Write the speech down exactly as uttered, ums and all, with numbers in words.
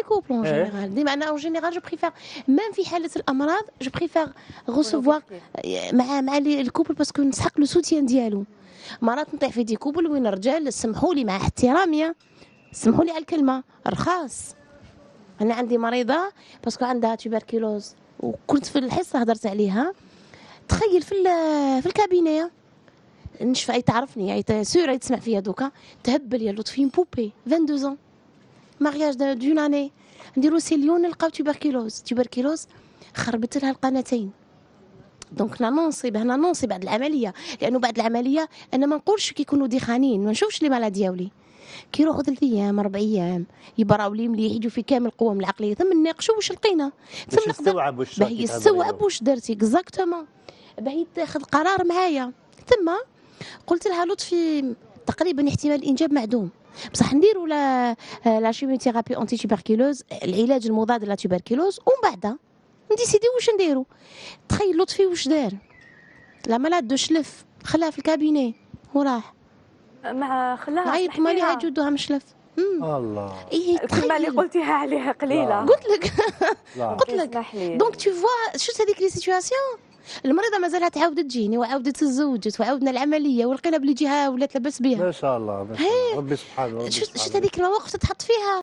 كوبل اون جينيرال، ديما انا اون جينيرال جو بريفير ميم في حاله الامراض جو بريفير غوسوفوار مع مع الكوبل باسكو نسحق لو سوتيان ديالو. مرات نطيح في دي كوبل وين الرجال سمحوا لي مع احترامي سمحوا لي على الكلمه رخاص. انا عندي مريضه باسكو عندها توبركيلوز وكنت في الحصه هضرت عليها، تخيل في في الكابينيه نشفى اي تعرفني اي سور تسمع فيا دوكا تهبل يا لطفي بوبي اثنين وعشرين ans مارياج دون اني نديرو سيليون نلقاو توبركيلوز توبركيلوز خربت لها القناتين. دونك نانونسي هنا نونسي بعد العمليه، لانه بعد العمليه انا ما نقولش كيكونوا ديخانين ما نشوفش لي مالا دياولي كي يروحوا ثلاث ايام اربع ايام يبراو لي مليح يجوا في كامل قوام العقليه ثم نناقشوا واش لقينا ثم نستوعب واش باهي يستوعب واش درتي اكزاكتومون باهي تاخذ قرار معايا. ثم قلت لها لطفي تقريبا احتمال الانجاب معدوم بصح نديروا لا لا شيميوثيرابي اونتي توبركيلوز العلاج المضاد لا توبركيلوز ومن بعد نديسيدي واش نديروا. تخيل لطفي واش دار لا مالاد دو شلف خلاها في الكابيني وراح مع خلاها عيط مالي عجودها مشلف. الله ايه كلمه اللي قلتيها عليها قليله قلت لك قلت لك دونك تو فوا شفت هذيك لي سيتوياسيون المريضه مازالها تعاود تجيني وعاودت تزوجت وعاودنا العمليه ولقينا بلي جهه ولات لاباس بها ما شاء الله ما شاء الله ربي سبحانه. شفت هذيك المواقف تتحط فيها